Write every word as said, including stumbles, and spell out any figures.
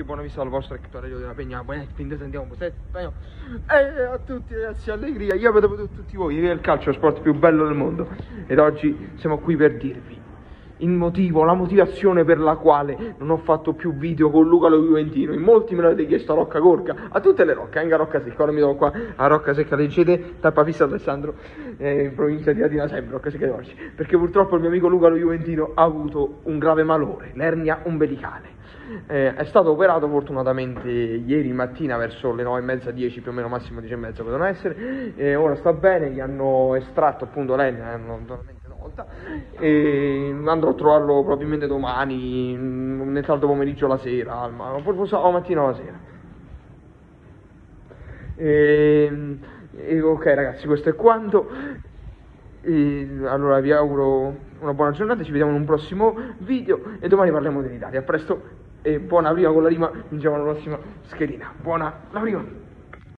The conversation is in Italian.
tutti, buona vista al vostro Ectorio della Pegna, buon fin sentiamo spagnolo. E a tutti ragazzi, allegria, io vedo per tutti voi che il calcio è lo sport più bello del mondo. Ed oggi siamo qui per dirvi il motivo, la motivazione per la quale non ho fatto più video con Luca lo Juventino. In molti me l'avete chiesto a Rocca Gorga, a tutte le Rocche, anche a Rocca Secca. Ora mi trovo qua a Rocca Secca, leggete, tappa fissa Alessandro, eh, in provincia di Latina sempre, Rocca Secca di oggi, perché purtroppo il mio amico Luca lo Juventino ha avuto un grave malore, l'ernia ombelicale. Eh, è stato operato fortunatamente ieri mattina verso le nove e mezza, dieci più o meno, massimo dieci e mezza potevano essere, e ora sta bene, gli hanno estratto appunto l'ernia, hanno totalmente volta, e andrò a trovarlo probabilmente domani, nel tardo pomeriggio, la sera, ma forse o mattina o la sera. E, e ok ragazzi, questo è quanto. E allora vi auguro una buona giornata, ci vediamo in un prossimo video e domani parliamo dell'Italia. A presto e buona prima con la rima, vinciamo la prossima schedina. Buona la prima!